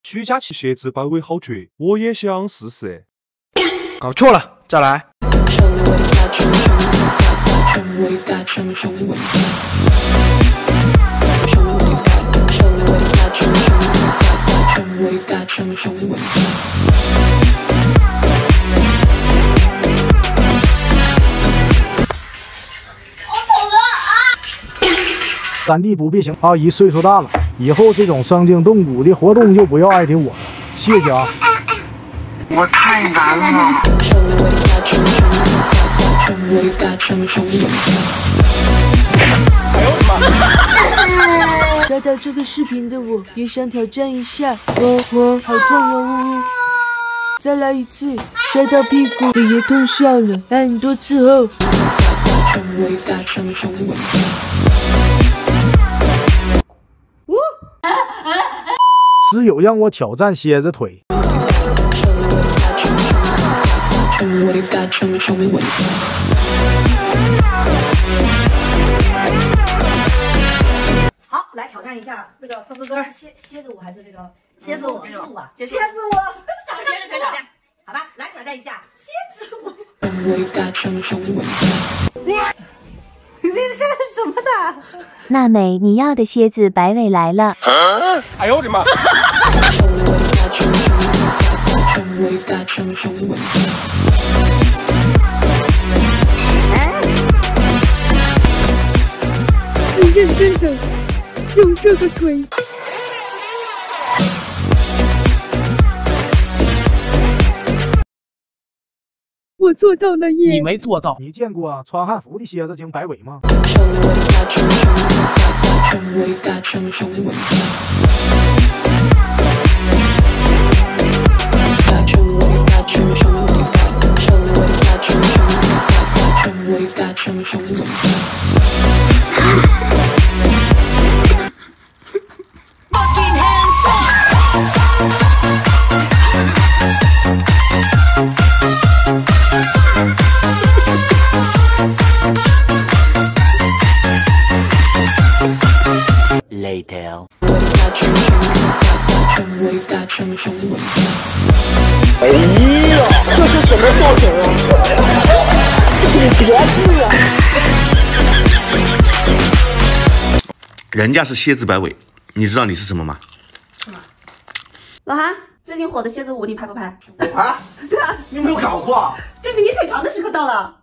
徐佳琪蝎子摆尾好绝，我也想试试。 搞错了，再来。 3D 不必行，阿姨岁数大了，以后这种伤筋动骨的活动就不要艾特我，谢谢啊。 我太难了。 哎呦我的妈！ 刷到这个视频的我也想挑战一下，我好痛哦！再来一次，摔到屁股也痛笑了，按很多次后。 室友让我挑战蝎子腿。 好，来挑战一下那个歌蝎子舞还是这个蝎子舞吧？蝎子舞，掌声鼓掌，好吧，来挑战一下蝎子舞。你是干什么的？ 娜美，你要的蝎子摆尾来了。 哎呦我的妈！ 你认真的用这个腿。我做到了耶！ 你没做到。你见过穿汉服的蝎子精摆尾吗？ Later。 哎呀，这是什么造型啊？你别治啊！ 人家是蝎子摆尾，你知道你是什么吗？ 老韩，最近火的蝎子舞你拍不拍？ 啊？ 对啊， 你有没有搞错啊？ 证明你腿长的时刻到了。